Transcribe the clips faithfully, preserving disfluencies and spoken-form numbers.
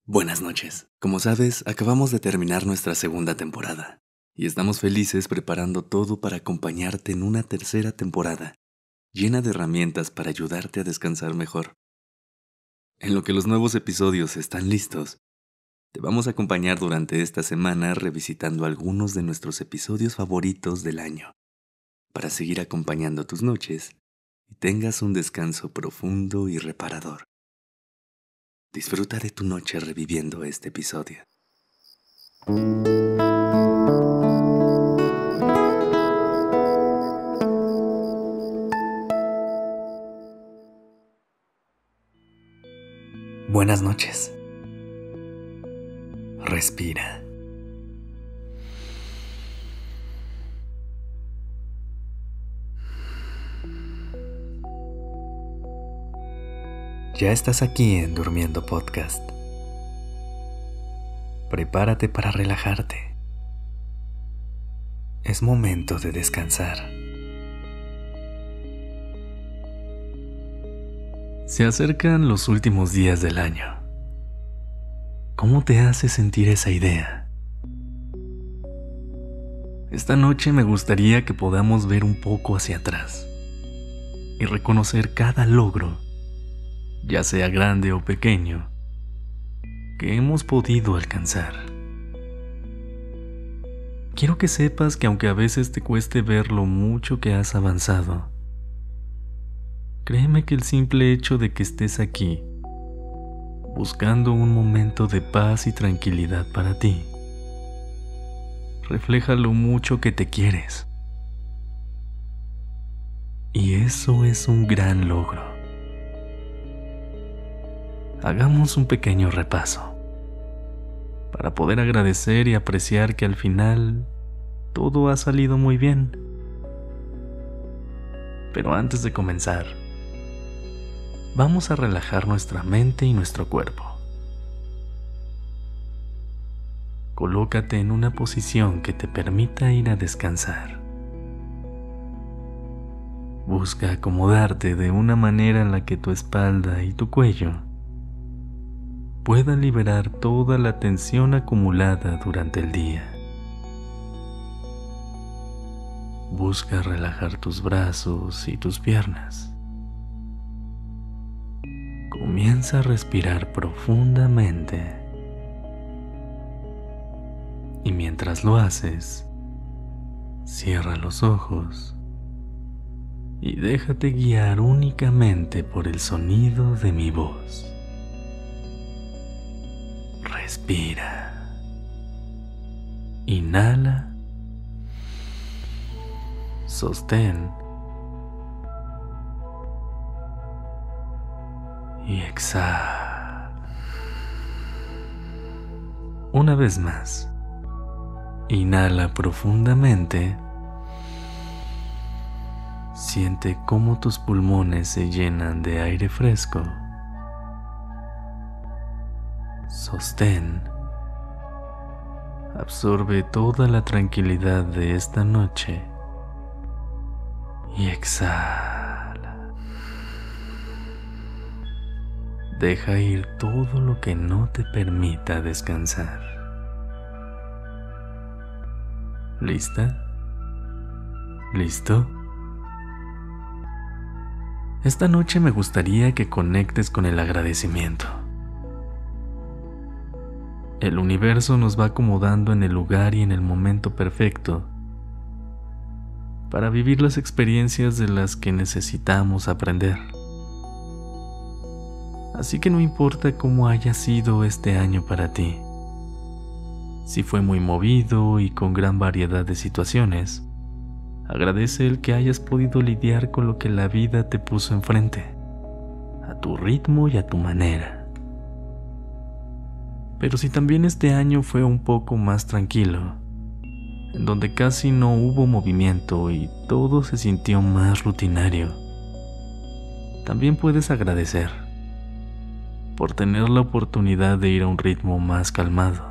Buenas noches. Como sabes, acabamos de terminar nuestra segunda temporada y estamos felices preparando todo para acompañarte en una tercera temporada, llena de herramientas para ayudarte a descansar mejor. En lo que los nuevos episodios están listos, te vamos a acompañar durante esta semana revisitando algunos de nuestros episodios favoritos del año, para seguir acompañando tus noches y tengas un descanso profundo y reparador. Disfruta de tu noche reviviendo este episodio. Buenas noches. Respira. Ya estás aquí en Durmiendo Podcast. Prepárate para relajarte. Es momento de descansar. Se acercan los últimos días del año. ¿Cómo te hace sentir esa idea? Esta noche me gustaría que podamos ver un poco hacia atrás y reconocer cada logro, ya sea grande o pequeño, que hemos podido alcanzar. Quiero que sepas que aunque a veces te cueste ver lo mucho que has avanzado, créeme que el simple hecho de que estés aquí, buscando un momento de paz y tranquilidad para ti, refleja lo mucho que te quieres. Y eso es un gran logro. Hagamos un pequeño repaso para poder agradecer y apreciar que al final todo ha salido muy bien. Pero antes de comenzar, vamos a relajar nuestra mente y nuestro cuerpo. Colócate en una posición que te permita ir a descansar. Busca acomodarte de una manera en la que tu espalda y tu cuello puedan liberar toda la tensión acumulada durante el día. Busca relajar tus brazos y tus piernas. Comienza a respirar profundamente. Y mientras lo haces, cierra los ojos y déjate guiar únicamente por el sonido de mi voz. Respira. Inhala. Sostén. Y exhala. Una vez más. Inhala profundamente. Siente cómo tus pulmones se llenan de aire fresco. Sostén. Absorbe toda la tranquilidad de esta noche. Y exhala. Deja ir todo lo que no te permita descansar. ¿Lista? ¿Listo? Esta noche me gustaría que conectes con el agradecimiento. El universo nos va acomodando en el lugar y en el momento perfecto para vivir las experiencias de las que necesitamos aprender. Así que no importa cómo haya sido este año para ti, si fue muy movido y con gran variedad de situaciones, agradece el que hayas podido lidiar con lo que la vida te puso enfrente, a tu ritmo y a tu manera. Pero si también este año fue un poco más tranquilo, en donde casi no hubo movimiento y todo se sintió más rutinario, también puedes agradecer por tener la oportunidad de ir a un ritmo más calmado.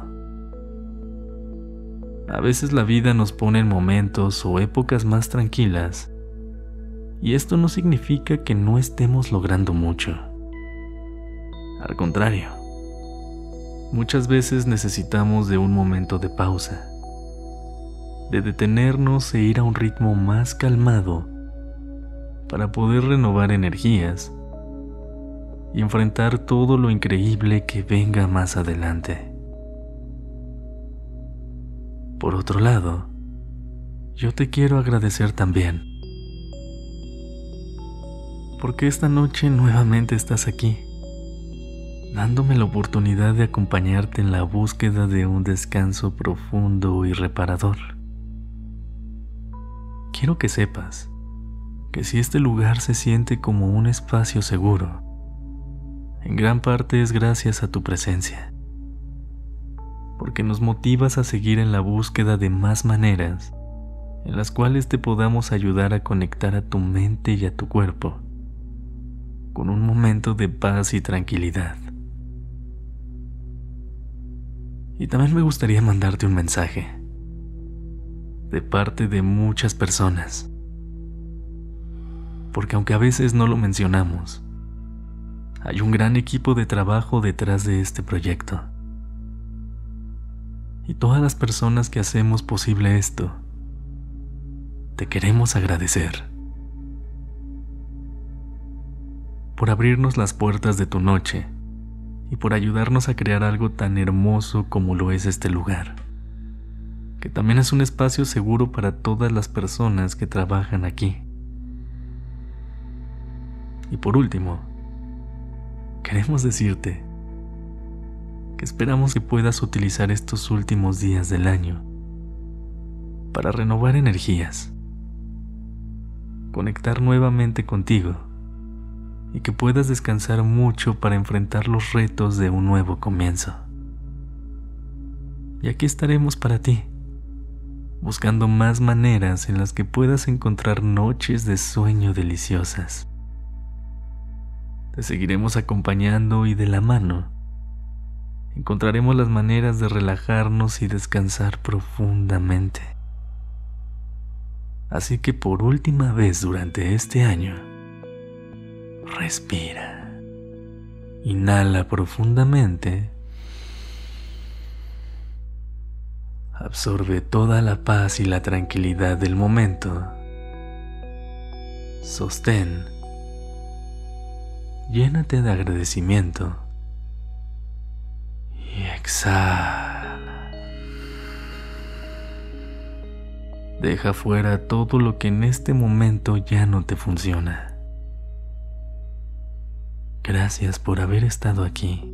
A veces la vida nos pone en momentos o épocas más tranquilas, y esto no significa que no estemos logrando mucho. Al contrario, Muchas veces necesitamos de un momento de pausa, de detenernos e ir a un ritmo más calmado para poder renovar energías y enfrentar todo lo increíble que venga más adelante. Por otro lado, yo te quiero agradecer también, porque esta noche nuevamente estás aquí, dándome la oportunidad de acompañarte en la búsqueda de un descanso profundo y reparador. Quiero que sepas que si este lugar se siente como un espacio seguro, en gran parte es gracias a tu presencia, porque nos motivas a seguir en la búsqueda de más maneras en las cuales te podamos ayudar a conectar a tu mente y a tu cuerpo con un momento de paz y tranquilidad. Y también me gustaría mandarte un mensaje de parte de muchas personas, porque aunque a veces no lo mencionamos, hay un gran equipo de trabajo detrás de este proyecto. Y todas las personas que hacemos posible esto, te queremos agradecer por abrirnos las puertas de tu noche y por ayudarnos a crear algo tan hermoso como lo es este lugar, que también es un espacio seguro para todas las personas que trabajan aquí. Y por último, queremos decirte que esperamos que puedas utilizar estos últimos días del año para renovar energías, conectar nuevamente contigo y que puedas descansar mucho para enfrentar los retos de un nuevo comienzo. Y aquí estaremos para ti, buscando más maneras en las que puedas encontrar noches de sueño deliciosas. Te seguiremos acompañando y de la mano encontraremos las maneras de relajarnos y descansar profundamente. Así que por última vez durante este año, respira, inhala profundamente, absorbe toda la paz y la tranquilidad del momento, sostén, llénate de agradecimiento y exhala. Deja fuera todo lo que en este momento ya no te funciona. Gracias por haber estado aquí.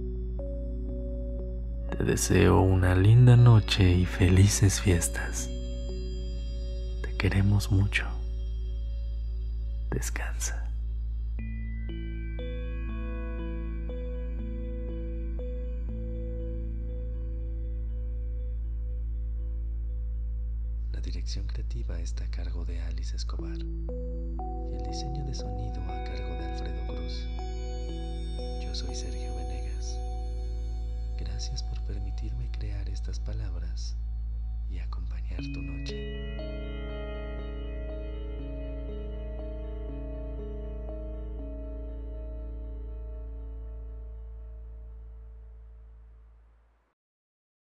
Te deseo una linda noche y felices fiestas. Te queremos mucho. Descansa. La dirección creativa está a cargo de Alice Escobar y el diseño de sonido a cargo de Alfredo Cruz. Yo soy Sergio Venegas. Gracias por permitirme crear estas palabras y acompañar tu noche.